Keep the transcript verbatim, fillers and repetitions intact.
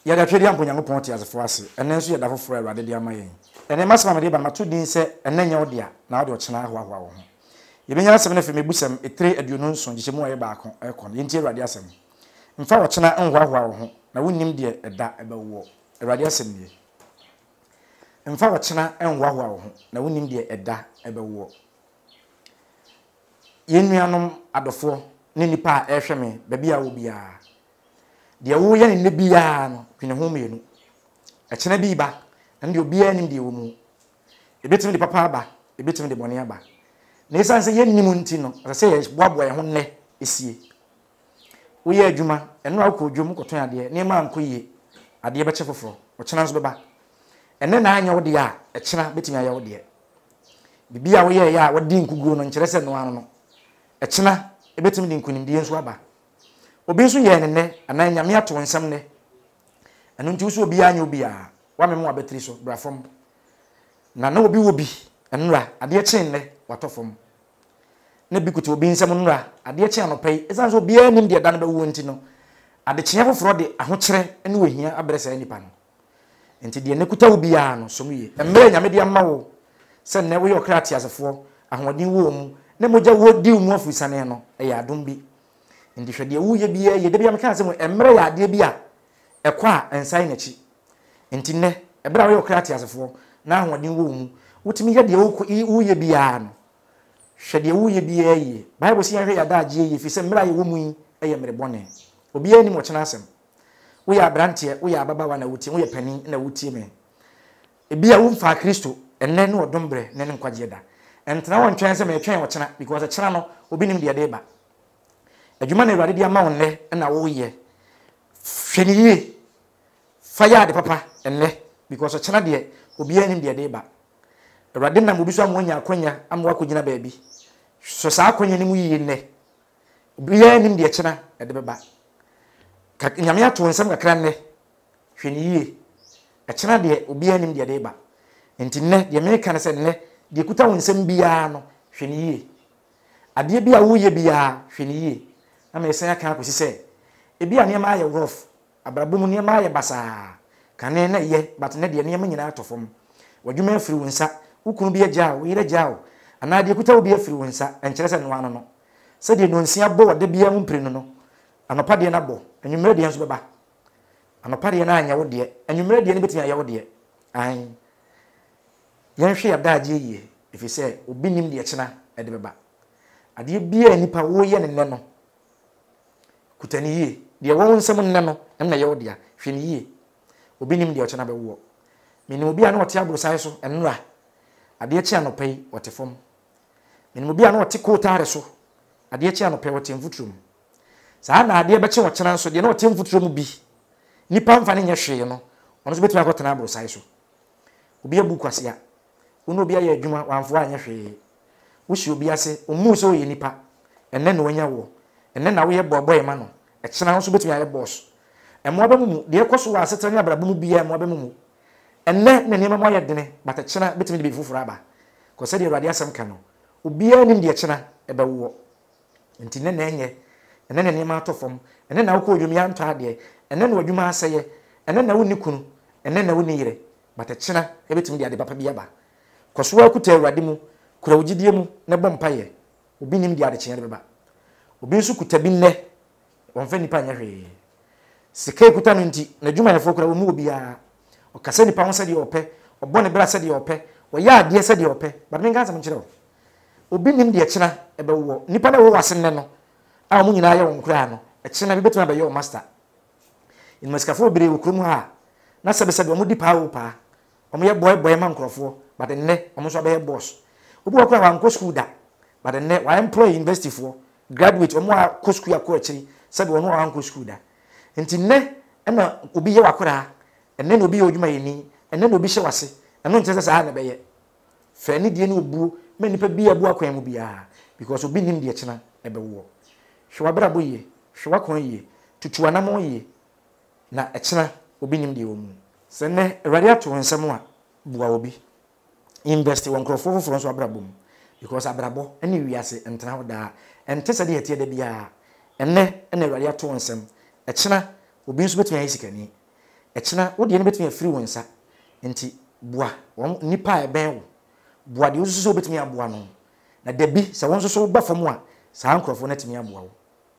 ya da twedi ampo Nyankopɔn te asefo ase ene nso ya da foforo Awurade de ama yen ene masama me de ba mato din se ene nya wode a na wode ochena ho ahoa wo ho ye benya asem na fe mebusam etre aduonu nson gye mu aye baako ekon ye ntie Awurade asem mfa ochena enho ahoa wo ho na wonnim de eda ebawo Awurade asem nie mfa ochena enho ahoa wo ho na wonnim de eda ebawo ye nuanom adofo ne nipa a ehwe me ba bia wo bia de wo ye ne bia no kwene ho mienu echena bi ba nde obi anim de wo mu ebetimi de papa aba ebetimi de bone aba na esanse ye nim nti no ase ye boaboa ye ho ne esie wo ye adwuma eno akọ odwum koton ade ne ma anko ye ade be che foforo o chena nso beba ene na anya wo de a echena betimi aya wo de bibia wo ye ya wo di nkuguo no nkyere se no ano no echena ebetimi de nkunim de nso aba obi nso ye ne ne ana nyame ato nsam ne eno nti wo obi anya obi a wa me mo abetri so brafom na na obi wo bi enra ade chen ne watofom na bi kutu obi nsam nra ade chen anopai esan so obi anim de da na bawo nti no ade chen foforo de ahokere ene ohia abresa nipa no nti de ne kuta obi a no so muye emre nyame de amma wo se ne wo ye okrati asefo ahoden wo mu na moja wo di mu afusane no e ya adom bi ndi hwede wo ye bi ye de bia meka se mo emre ya ade bi a ekwa ensan na chi nti ne ebra wo ye okrati asefo na ahoden wo mu wotimi ye de wo ye bi a no hwede wo ye bi ye bible si hwe ya da age ye fi se mra ye wo mu yi eye mre bone obi ani mo chena asem wo ya brantie wo ya baba wa na wuti wo ye pani na wuti me ebi a wo mfa Kristo enne ne odombre ne ne nkwaje da entena won twen se me twen wo chena because chena no obi nim de de ba adwuma na Awurade de ama won ne na wo ye hweniye fire de papa enne because chena de obi ani de de ba Awurade na mo bi so amonya akonya amwa kogina baabi so sa akonya ni mu yiye ne obi ani de chena de beba ka nyame ato nsam kakra ne hweniye e chena de obi ani de de ba enti ne de me kan se ne de kuta wonsam bia no hweniye ade bia wo ye bia hweniye na me sen aka akosi se ebi ane ma aye rough abrabom ne ma aye basa kane na ye but ne de ne ma nyina atofom wadwuma afiri wonsa ukunu bi agya wo yire agya wo ana de kuta wo bi afiri wonsa enkyere se no ano no se de nonsia bo wode bia mu mpire no no anopa de na bo anwumre de nso beba anopa de na anya wo de anwumre de ne betimi aya wo de an yenhwe ya daage yie if you say obi nim de chena e de beba ade bia nipa wo ye ne ne no kutani yie de wo nsem ne no em na ye wo de a hwe ni yie obi nim de chena be wo menim obi a na ote abro sai so enra ade chi anopai otefom menim obi a na ote kotare so ade chi anopai ote mfutrum saa na ade be chi wo chena so de na ote mfutrum bi nipa mfa ne nya hwe no ono so betuma akotena abro sai so obi abu kwasia uno bia ye adwuma wanfo anya hwe wo hye obi ase omu so ye nipa enne na wanya wo enne na wo ye boboy ma no e kyena ho so betumi aye boss e mo ba mu de ekoso wa asetanya abrabum bia mo ba mu enne na niam mo ye dene bata kyena betumi de bi fufuru aba ko se de Awurade asem ka no obi anim de kyena e ba wo enti ne na enye enne na niam atofom enne na wo ko odwumi anto ade enne na odwuma aseye enne na wo ni kunu enne na wo ni yire bata kyena e betumi de ade papa bia ba koso akuta Awurade mu kura wogidie mu ne bom paye obi nim de ade kyene beba obi nso kuta bi nne wonfa nipa nya hwe sika kuta no nti na dwuma yefo kura wo mu obi a o kasa nipa ho se de ope obone bra se de ope o ya ade se de ope but men ganza mkyere obi nim de kyena ebe wo nipa na wo wase nne no a mo nyina ya won kura no e kyena bi betuma be yo master in maskafo bere wo krum ha na sebe sebe mo di pa wo pa omo ye boy boy man krofo but nne omo so be boss obi wa kura wa nko school da but nne wa employee university for graduate omo a ko school akọ akiri sebe wono wa nko school da enti nne ena obi ye wakura enne na obi ye odwuma yeni enne na obi hye wase eno nkyese sa na be ye fa ni die ni obuo me nipa bi abu akwan mu bia because obi nim de kyena ebe wo hwe bra bo ye hwe wakon ye tutuwa na mo ye na ekyena obi nim de wo mu se ne Awurade ato nsem a bua obi invest won krofo foforo so abrabom because abrabo ene wiase entena ho da ente se de yetie da bia enne ene Awurade ato nsem ekyena obi nso betumi ayi sikani Echina wo de ne betumi afiri won sa. Nti boa won nipa e ben wo. Boa de wo so betumi aboa no. Na da bi se won so so ba fam a saa nkrofo na tumi aboa wo.